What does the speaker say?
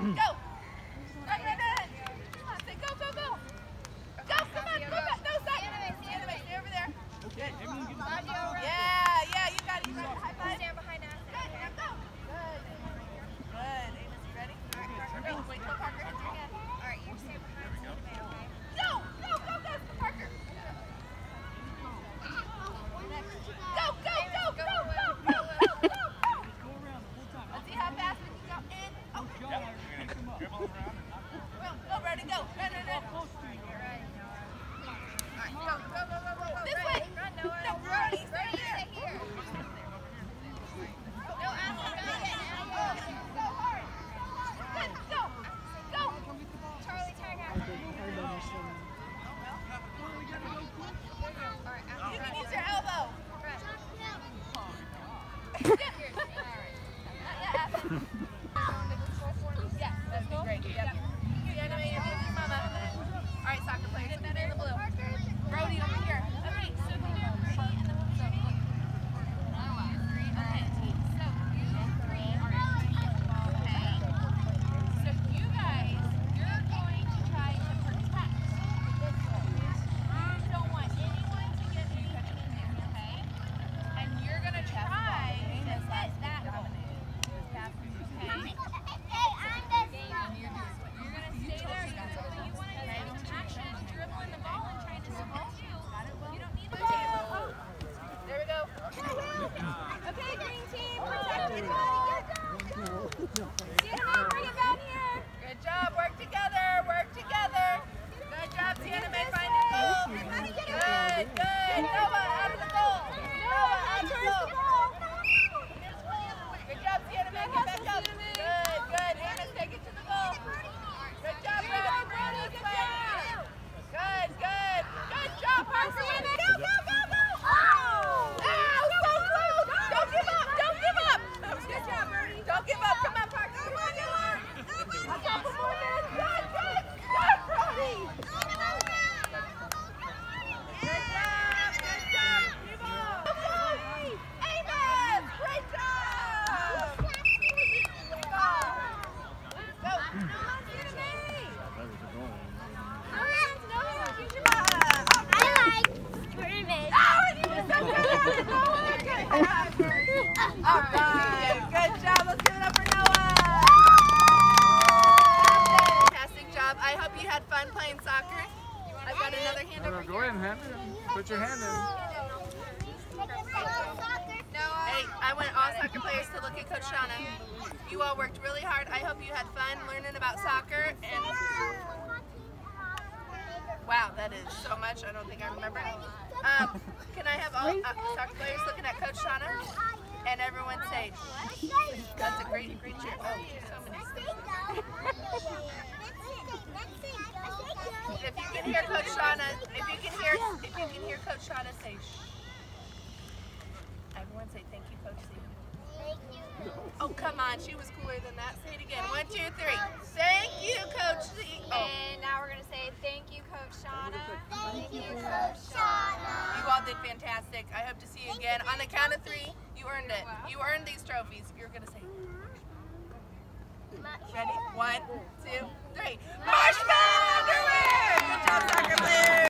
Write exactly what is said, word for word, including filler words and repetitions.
Go. Run, run, run. Come on, say go, go, go. Go, come on, go, go. No, stop. Stay over there. Good. Yeah, yeah, you got it. You got it. High five. Stand behind us. Good, now go. Good. Good. Amos, you ready? All right, Parker. No, wait till Parker hits your hand. All right, you stand behind us. Okay? Go, go, go, go. Parker. Go, go, go, go, go, go, go, go, go. Let's see how fast we can go in. Oh, go, go, ready, go. Run, run, run. All right, go, go, go, go, go. This way. Run, Noah. No, Brody, stay here. Here. No, Ashley, go ahead. Go hard. Good, go. Go. Charlie, turn out. All right, you can use your elbow. Yes, that'd be great. Yep. You animate your baby mama. All right, soccer players, get that in the blue. Brody, over here. All right, so we do three and then we'll go. Okay, so you three are okay. So you guys, you're going to try to protect. You don't want anyone to get anything in there, okay? And you're going to try to hit that goal. Okay? Good job, work together, work together. Good job, Sienna May, find a goal. Good, good. Noah, out of the goal. Noah, out of the goal. Good job, Sienna May, get back up. Good, good. Amos, take it to the goal. Good job, Brody. Brody, good job. Good, good. Good job, Parker. Go, go, go, go. Oh, so close. Don't give up, don't give up. That was good job, Brody. Don't give up. Come on, Parker. Come on, come on. A couple more minutes. Good, good. Good, Brody. Good job, good job. Keep on. Amos, great job. Go. Go. All right, good job. Let's give it up for Noah. Fantastic job. I hope you had fun playing soccer. I've got another hand over here. Go ahead and hand it in. Put your hand in. Hey, I want all soccer players to look at Coach Shauna. You all worked really hard. I hope you had fun learning about soccer. And wow, that is so much. I don't think I remember. Um, can I have all uh, soccer players looking at Coach Shauna? And everyone say, shh. That's a great, great cheer. Oh, so many. If you can hear Coach Shauna, if you can hear, if you can hear Coach Shauna say, shh. Everyone say, thank you, Coach C. Thank you. Oh, come on. She was cooler than that. Say it again. One, two, three. Thank you, Coach C. Oh. And now we're going to say, thank you, Coach Shauna. Thank you, Coach Shauna. You all did fantastic. I hope to see you again. On the count of three, you earned it. You earned these trophies. You're going to say, ready? One, two, three. Marshmallow underwear! Good job, soccer players.